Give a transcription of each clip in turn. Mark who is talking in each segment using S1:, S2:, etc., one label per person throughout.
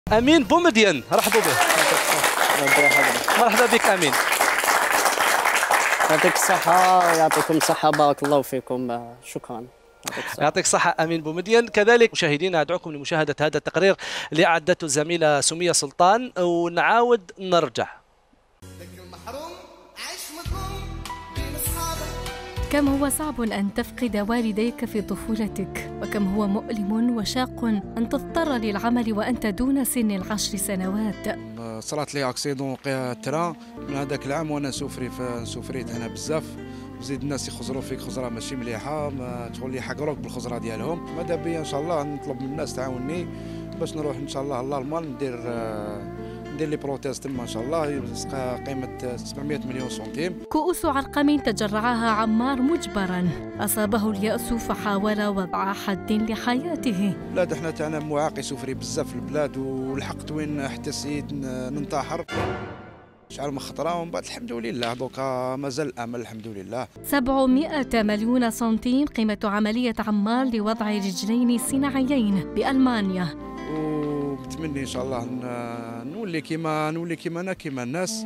S1: امين بومدين، رحبوا به. مرحبا بك امين.
S2: يعطيك الصحة، يعطيكم الصحة، بارك الله فيكم، شكرا.
S1: يعطيك الصحة امين بومدين. كذلك مشاهدينا ادعوكم لمشاهدة هذا التقرير اللي اعدته الزميلة سمية سلطان، ونعاود نرجع.
S3: كم هو صعب أن تفقد والديك في طفولتك، وكم هو مؤلم وشاق أن تضطر للعمل وأنت دون سن ال10 سنوات.
S4: صرات لي اكسيدون وقع ترا من هذاك العام وانا سفريت انا بزاف. زيد الناس يخزروا فيك خزره ماشي مليحه، ما تقول لي حقروك بالخزره ديالهم. ماذا بيا ان شاء الله نطلب من الناس تعاوني باش نروح ان شاء الله لالمان ندير لي بروتيز تما ان شاء الله، قيمه 700 مليون سنتيم.
S3: كؤوس علقم تجرعها عمار مجبرا، اصابه اليأس فحاول وضع حد لحياته.
S4: البلاد احنا تاعنا معاقي سفري بزاف في البلاد، ولحقت وين حتى السيد ننتحر شعر من خطره، ومن بعد الحمد لله دوكا مازال الامل الحمد لله.
S3: 700 مليون سنتيم قيمة عملية عمار لوضع رجلين صناعيين بألمانيا.
S4: وبتمني ان شاء الله نولي كيما انا كيما الناس.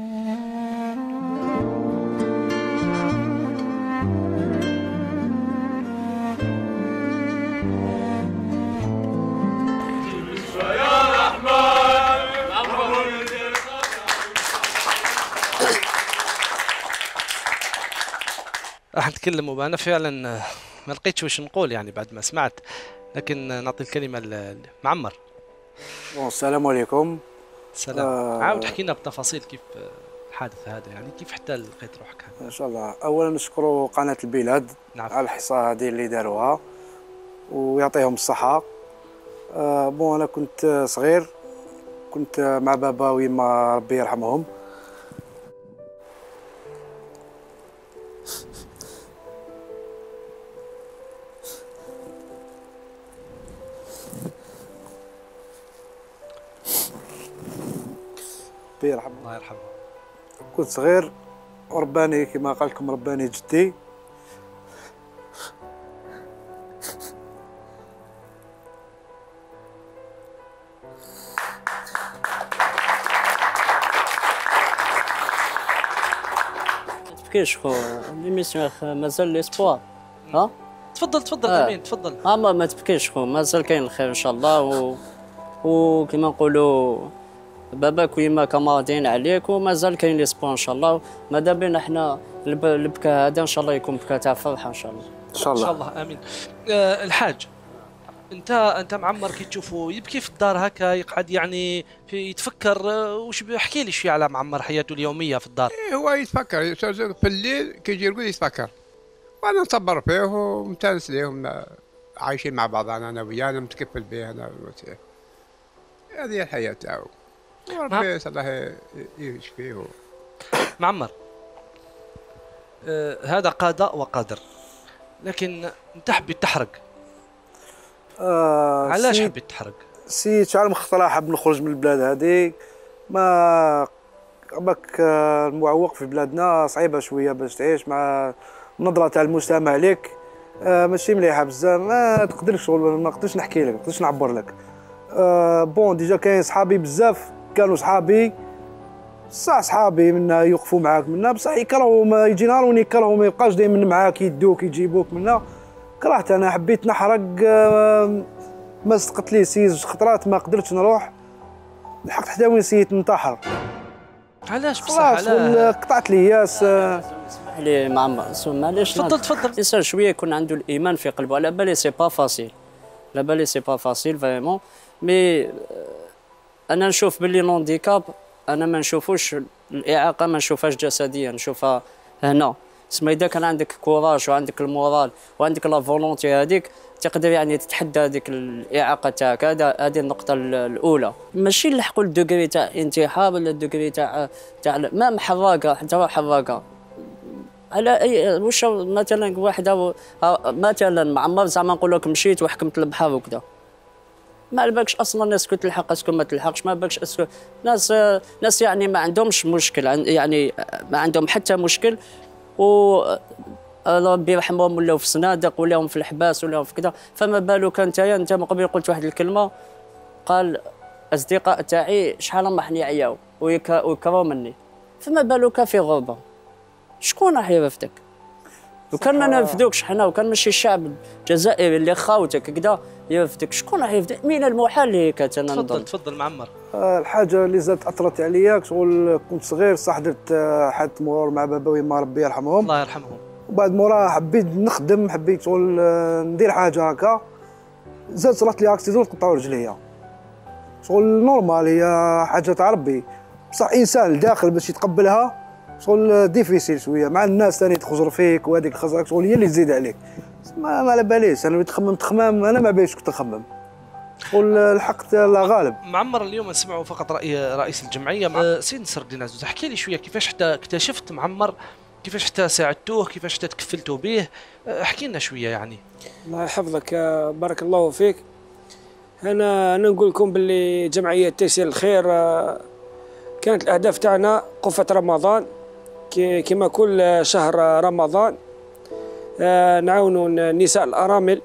S1: راح نتكلم، وانا فعلا ما لقيتش واش نقول يعني بعد ما سمعت، لكن نعطي الكلمه لمعمر.
S5: السلام عليكم.
S1: السلام. عاود حكينا بتفاصيل كيف الحادث هذا، يعني كيف حتى لقيت روحك هذا.
S5: ان شاء الله اولا نشكروا قناه البلاد على الحصه هذه اللي داروها ويعطيهم الصحه. بون انا كنت صغير، كنت مع بابا ويما ربي يرحمهم.
S1: الله يرحمه.
S5: كنت صغير ورباني كما قال لكم رباني جدي.
S2: ما تبكيش خو، ليميسيون مازال ليسبوار. ها
S1: تفضل امين تفضل.
S2: ما تبكيش خو، مازال كاين الخير ان شاء الله. وكما نقولوا باباك ويماك راضيين عليك، ومازال كاين ليسبوار ان شاء الله. ماذا بينا احنا البكاء هذا ان شاء الله يكون بكاء تاع فرحه ان شاء الله.
S5: ان شاء الله.
S1: ان شاء الله امين. الحاج، انت معمر كي تشوفه يبكي في الدار هكا، يقعد يعني يتفكر وش احكي لي شويه على معمر حياته اليوميه في الدار.
S6: هو يتفكر في الليل كي يجي يرقد يتفكر، وانا نصبر فيه ومتانس ليهم، عايشين مع بعضنا انا وياه، انا متكفل به انا. هذه الحياه تاعو، وربي الله يشفيه.
S1: معمر، هذا قضاء وقدر، لكن انت حبيت تحرق. علاش حبيت تحرق؟
S5: سي شحال من خطره حاب نخرج من البلاد هذه. ما باك المعوق في بلادنا صعيبه شويه باش تعيش مع النظره تاع المجتمع لك، ماشي مليحه بزاف. ما تقدرش شغل، ما نقدرش نحكي لك، ما نقدرش نعبر لك. بون ديجا كاين صحابي بزاف، كانوا صحابي صح، صحابي منا يوقفوا معاك منا، بصح يكرهوا، ما يجي نهار وين يكرهوا ما يبقاش دائما معاك، يدوك يجيبوك منا. كرهت انا، حبيت نحرق. ما صدقت لي سيز خطرات ما قدرتش نروح، لحقت حتى وين سيت ننتحر.
S1: علاش بصح؟
S5: علاش قطعت لي ياس.
S2: اسمح لي معمر، معليش
S1: تفضل.
S2: الانسان شويه يكون عنده الايمان في قلبه. على بالي سي با فاسيل، على بالي سي با فاسيل فريمون. مي انا نشوف باللي لونديكاب انا ما نشوفوش الاعاقه، ما نشوفهاش جسديا، نشوفها هنا. تسمى اذا كان عندك كوراج وعندك المورال وعندك لا فولونتي هذيك، تقدر يعني تتحدى هذيك الاعاقه تاعك. هذه النقطه الاولى. ماشي نلحقوا الدوغري تاع انتحار ولا الدوغري تاع ما حراقه، حتى حراقه على اي واش مثلا واحد مثلا معمر زعما نقول لك مشيت وحكمت البحر وكذا، ما على بالكش اصلا الناس كنت تلحق اسكو ما تلحقش، ما بالكش اسكو ناس يعني ما عندهمش مشكل، يعني ما عندهم حتى مشكل، و ربي يرحمهم ولاو في صنادق ولاهم في الحباس ولاهم في كذا. فما بالك انت من قبل قلت واحد الكلمه، قال الاصدقاء تاعي شحال راح يعياو ويكرهوا مني، فما بالك في غربه شكون راح يرفدك؟ وكان ما نرفدوكش حنا، وكان ماشي الشعب الجزائري اللي خاوتك كذا يرفدك، شكون راح يرفدك؟ من المحال هيك انا نظن.
S1: تفضل معمر.
S5: الحاجه اللي زادت اثرت عليا شغل كنت صغير صح درت حادث مرور مع بابا وما ربي يرحمهم،
S1: الله يرحمهم.
S5: وبعد مورا حبيت نخدم، حبيت شغل ندير حاجه هكا، زاد صرات لي اكسيدون قطعوا رجليا. شغل نورمال، هي حاجه تاع ربي، بصح انسان الداخل باش يتقبلها شغل ديفيسيل شويه، مع الناس ثاني تخزر فيك وهذيك الخزرك شغل هي اللي تزيد عليك. ما على باليش انا تخمم تخمام، انا ما باليش كنت نخمم شغل الحق لا غالب.
S1: معمر اليوم نسمعوا فقط راي رئيس الجمعيه. سيد نصر الدين عزوز، احكي لي شويه كيفاش حتى اكتشفت معمر، كيفاش حتى ساعدتوه، كيفاش حتى تكفلتوا به، احكي لنا شويه يعني.
S7: الله يحفظك، بارك الله فيك. انا نقول لكم باللي جمعيه تيسير الخير كانت الاهداف تاعنا قفه رمضان، كما كل شهر رمضان نعاونوا النساء الارامل.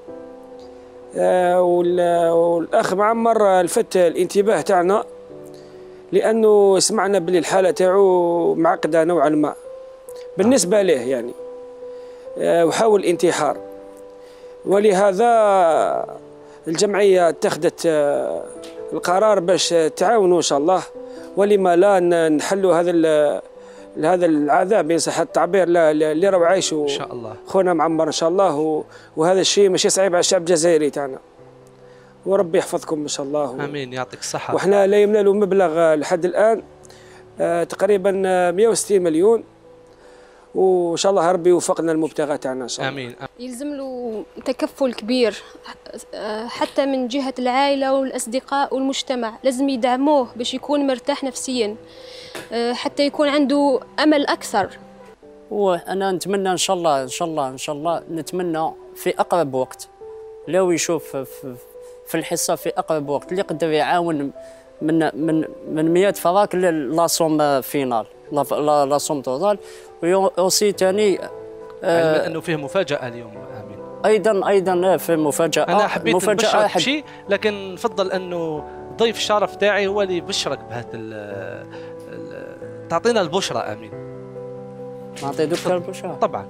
S7: والاخ معمر لفت الانتباه تاعنا لانه سمعنا باللي الحاله تاعو معقده نوعا ما بالنسبه له يعني، وحاول الانتحار، ولهذا الجمعيه اتخذت القرار باش تعاونوا ان شاء الله، ولما لا نحلوا هذا العذاب ان صح التعبير اللي راهو عايشه ان
S1: شاء الله
S7: خونا معمر ان شاء الله. وهذا الشيء ماشي صعيب على الشعب الجزائري تاعنا، وربي يحفظكم ان شاء الله.
S1: امين، يعطيك الصحه.
S7: وحنا لا يمنا له مبلغ لحد الان تقريبا 160 مليون، وان شاء الله ربي يوفقنا المبتغى تاعنا ان شاء الله.
S1: امين.
S8: يلزم له تكفل كبير حتى من جهه العائله والاصدقاء والمجتمع، لازم يدعموه باش يكون مرتاح نفسيا، حتى يكون عنده امل اكثر.
S2: وانا نتمنى ان شاء الله نتمنى في اقرب وقت لو يشوف في الحصه في اقرب وقت اللي يقدر يعاون من 100 فراك لاصوم فينال لاصوم توتال. وأوسي ثاني
S1: علما انه فيه مفاجاه اليوم. امين.
S2: ايضا في مفاجاه.
S1: انا حبيت نبشرك بشيء، لكن نفضل انه ضيف الشرف تاعي هو اللي يبشرك بهذا تعطينا البشرى. امين.
S2: نعطي دكتور البشرى
S1: طبعا.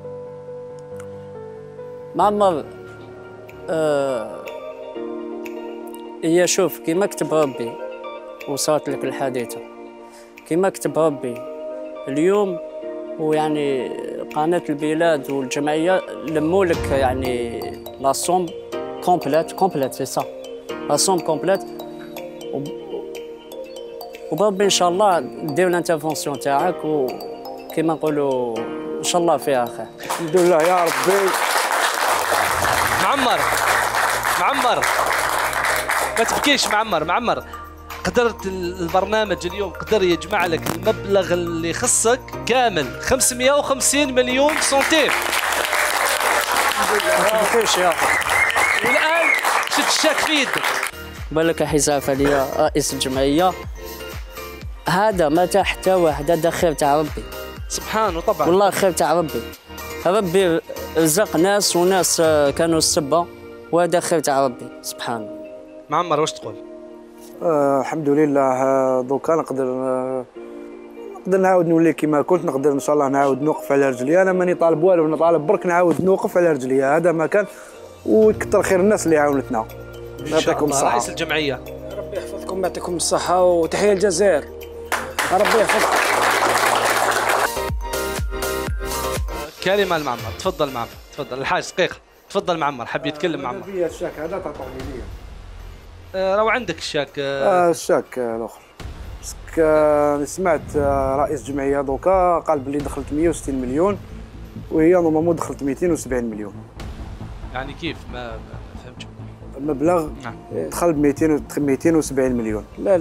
S2: معمر هي شوف كيما كتب ربي وصارت لك الحادثه، كيما كتب ربي اليوم، ويعني قناه البلاد والجمعيه لموا لك يعني لاصوم كومبليت سي سا لاصوم كومبليت، وبربي ان شاء الله دير الانترفونسيون تاعك، وكيما نقولوا ان شاء الله فيها خير.
S5: الحمد لله يا ربي.
S1: معمر ما تبكيش. معمر قدرت البرنامج اليوم قدر يجمع لك المبلغ اللي يخصك كامل 550 مليون سنتيم. والان شفت الشاك في يدك.
S2: بالك حساب عليا رئيس الجمعيه، هذا ما تاع حتى واحد، هذا خير تاع ربي
S1: سبحانه. طبعا
S2: والله خير تاع ربي رزق ناس وناس كانوا السبه، وهذا خير تاع ربي سبحانه.
S1: معمر واش تقول؟
S5: الحمد لله. دوكا نقدر نعاود نولي كيما كنت، نقدر ان شاء الله نعاود نوقف على رجلي. انا ماني طالب والو، انا طالب برك نعاود نوقف على رجلي، هذا ما كان. ويكثر خير الناس اللي عاونتنا. يعطيكم الصحه.
S1: رئيس الجمعيه
S7: ربي يحفظكم ويعطيكم الصحه، وتحيه الجزائر. ربي يحفظكم.
S1: كلمه المعمر. تفضل معمر، تفضل الحاج دقيقه. تفضل معمر، حب يتكلم معمر.
S5: الشاك هذا تعطوني لي.
S1: راهو عندك الشاك.
S5: الشاك الاخر. سمعت رئيس جمعيه دوكا قال بلي دخلت 160 مليون، وهي نورمالمون دخلت 270 مليون.
S1: يعني كيف؟ ما فهمتش.
S5: المبلغ دخل ب 270 مليون.
S7: لا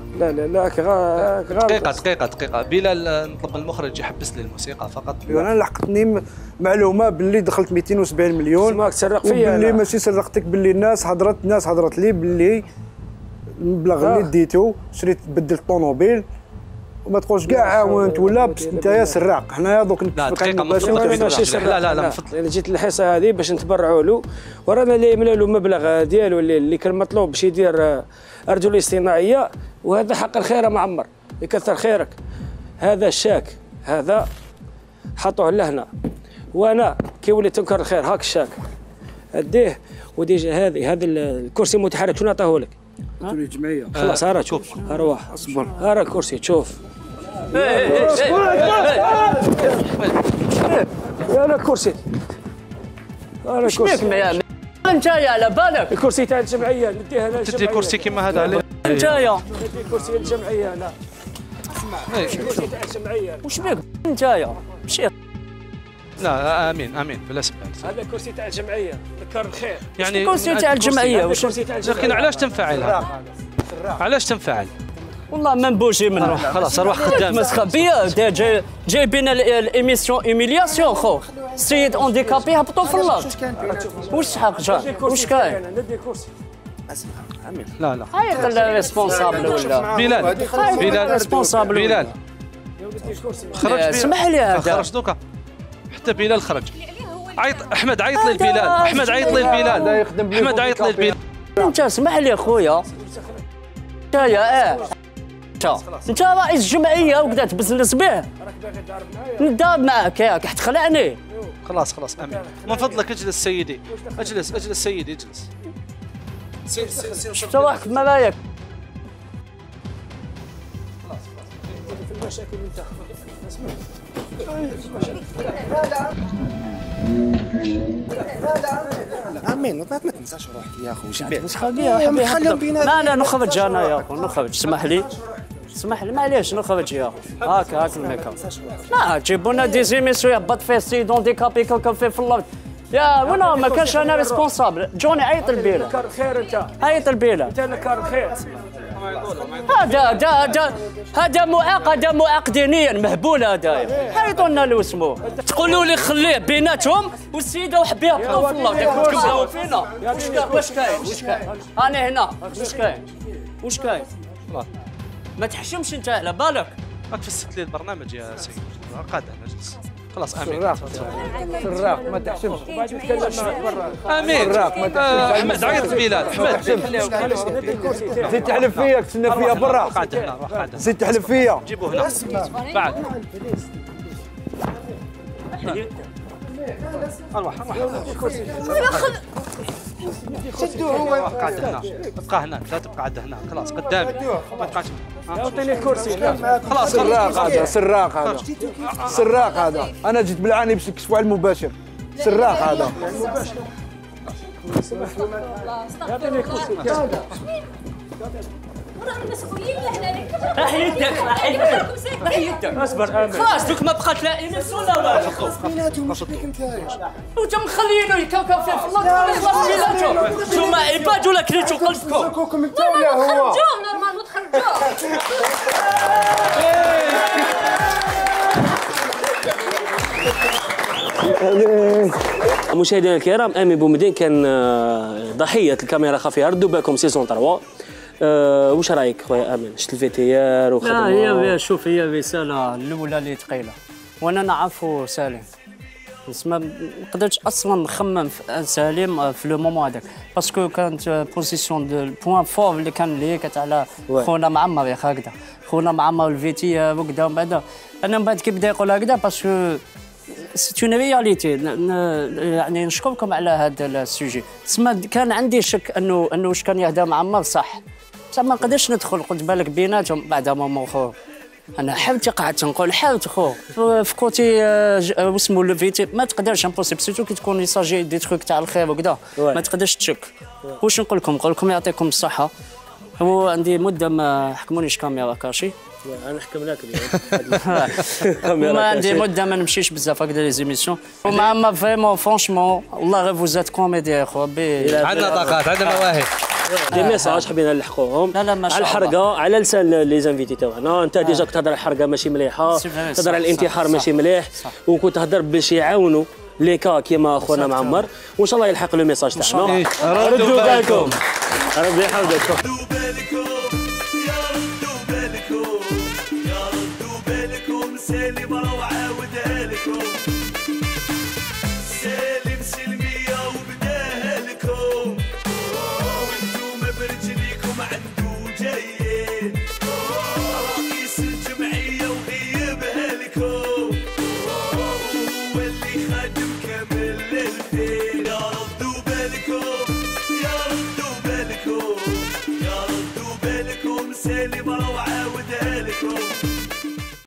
S1: دقيقه بلال، نطلب المخرج يحبس لي الموسيقى فقط.
S5: انا لحقتني معلومه باللي دخلت 270 مليون.
S7: ما تسرق فيا.
S5: باللي ماشي سرقتك، باللي الناس هضرت لي باللي المبلغ اللي ديتو شريت بدلت طوموبيل، وما تقولش كاع عاونت ولا بس انت سراق. حنايا دوك
S1: لا دقيقه من
S5: مباشر.
S1: فضلك
S7: ماشي سراق.
S1: لا من فضلك.
S7: انا جيت الحصه هذه باش نتبرعوا له، ورانا اللي يملا له المبلغ ديالو اللي كان مطلوب باش يدير ارجل اصطناعيه، وهذا حق الخير يا معمر يكثر خيرك. هذا الشاك هذا حطوه لهنا، وانا كي وليت تنكر الخير هاك الشاك اديه وديجا هذا الكرسي المتحرك شنو نعطيه لك؟
S5: الجمعيه
S7: خلاص هرا شوف ارواح
S5: اصبر
S7: هرا الكرسي تشوف. يا لا كرسي هرا الكرسي
S2: انت يا على بالك
S7: الكرسي تاع الجمعيه نديه انا
S1: تدي كرسي كيما هذا عليه.
S2: انت يا
S7: ندي كرسي الجمعيه انا. اسمع الكرسي تاع الجمعيه
S2: واش بك انت يا مشي.
S1: لا امين بلا سبب.
S7: هذا الكرسي تاع الجمعيه ذكر الخير.
S1: يعني
S2: الكرسي تاع الجمعيه واش
S1: لكن علاش تنفعل هذا؟ علاش تنفعل؟
S2: والله ما نبوجي منه.
S1: خلاص اروح خدام.
S2: مسخه بيا جايبين الاميسيون ايميلياسيون خو السيد اونديكابي هبطوا في اللارض. واش حق جا واش كاين؟
S7: ندي كرسي.
S1: لا
S2: عيط الريسبونسابل ولا
S1: بلال
S2: ريسبونسابل
S1: بلال خرج
S2: اسمح لي هذا
S1: خرج دوكا حتى بلال خرج. عيط احمد عيط لي البلال. احمد عيط لي البلال. احمد عيط لي البلال.
S2: انت اسمح لي خويا انت يا انت رئيس جمعيه وكذا تبزنس به نداب معاك ياك حتخلعني.
S1: خلاص امين من فضلك اجلس سيدي. اجلس سيدي اجلس.
S2: شفت روحك في مرايك.
S7: في المشاكل انت
S9: امين ما تنساش روحك يا اخو. واش بيه
S2: نخليهم بيناتنا. لا نخرج انا يا اخو نخرج. اسمح لي معليش نخرج يا اخو. هاك الميك اب. لا جيبوا لنا دي زيميسيون يهبط فيه السيد اونديكابي كوكا في اللارض. يا وين ما كانش انا ريسبونسابل. جوني عيط البيله.
S7: نكر الخير انت.
S2: عيط البيله.
S7: انت نكر الخير.
S2: هذا معاق دينيا مهبول هذايا. عيطوا لنا له اسمه تقولوا لي خليه بيناتهم والسيده وحبي يهبطوا في اللارض تكبروا فينا. واش كاين انا هنا واش كاين ما تحشمش انت على بالك.
S1: راك فسدت لي البرنامج يا سيدي. قاعد نجلس خلاص امين.
S5: سراق ما تحشمش.
S1: امين احمد عيط بلال. احمد
S5: زيد تحلف فيا تسنى فيا برا.
S1: قاعد هنا
S5: زيد تحلف فيا.
S1: جيبوه هنا بعد. اروح
S9: شدوه هو
S1: قاعد هنا. ابقى هناك لا تبقى عاد هنا. خلاص قدامي ما تبقاش.
S7: اعطيني الكرسي.
S1: خلاص
S5: سراق هذا انا جيت بالعاني باش نكشفوا على المباشر. سراق هذا.
S7: يعطيني الكرسي.
S2: راح يدك
S7: اصبر امين.
S2: خلاص دوك ما بقات لا ايميسيون لا والو.
S9: بيناتهم واش بيك انت؟
S2: وانتم مخليينه يكوكب فيه في اللارض. خلاص بيناتهم انتوما عباد ولا كليتو قلبكم.
S9: خرجوكم انت ولا هو؟
S8: تخرجوه نورمالمون تخرجوه.
S7: مشاهدينا الكرام، امين بومدين كان ضحيه الكاميرا الخفيه. ردوا بالكم سيزون 3. واش رايك خويا امين؟ شفت الفيتيار وخدمه؟
S2: لا هي شوف هي الرساله الاولى اللي ثقيله وانا نعرفو سالم. ما قدرتش اصلا نخمم في سالم في لو مومون هذاك باسكو كانت بوزيسيون دو بوان فور اللي كان لي كانت على خونا معمر يا اخي هكذا. خونا معمر الفيتي وكذا ومن بعد انا من بعد كي بدا يقول هكذا باسكو سي اون رياليتي. يعني نشكركم على هذا السوجي. تسمى كان عندي شك انه واش كان يهدى معمر صح. بصح ما نقدرش ندخل. قلت بالك بيناتهم بعد مومون خو انا حاولت قعدت نقول حاولت خو في كوتي واسمو لو فيتي ما تقدرش امبوسيبل سيتو كي تكون يساجي دي تروك تاع الخير وكذا ما تقدرش تشك. واش نقول لكم يعطيكم الصحه. هو عندي مده ما حكمونيش كاميرا كاشي.
S7: انا نحكم لك
S2: ما عندي مده ما نمشيش بزاف هكذا لي زيميسيون. ومع فريمون فرونشمون والله غير فوزات كوميديا خو.
S1: عندنا طاقات عندنا مواهب.
S7: دي ميساج حبينا نلحقوهم على الحرقه على لسان لي زانفيتي تاعنا. انت ديجا كنت تهضر على الحرقه ماشي مليحه. تهضر على الانتحار ماشي مليح. وكنت تهضر باش يعاونوا لي كا كيما خونا معمر. وان شاء الله يلحق لو ميساج تاعنا. ردوا بالكم. ربي يحفظكم.